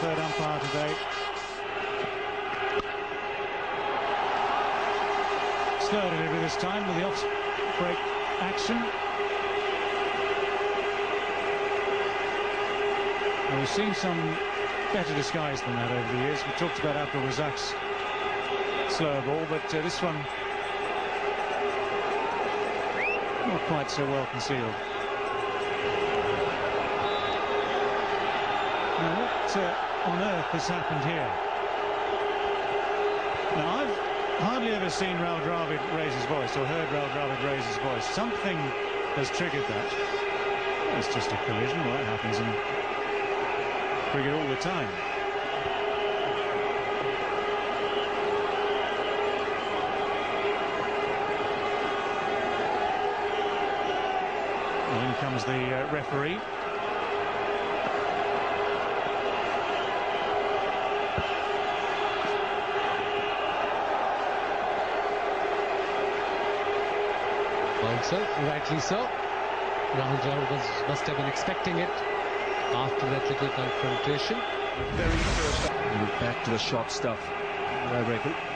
third umpire today. Slow delivery this time with the off-break action. And we've seen some better disguise than that over the years. We talked about Abdul Razak's slower ball, but this one not quite so well concealed. Now, what on earth has happened here? Now, I've hardly ever seen Rahul Dravid raise his voice or heard Rahul Dravid raise his voice. Something has triggered that. Well, it's just a collision. Well, that happens in cricket all the time. And in comes the referee. Also, rightly so. Rahul Dravid must have been expecting it after that little confrontation. Very first. Back to the shot stuff, I reckon.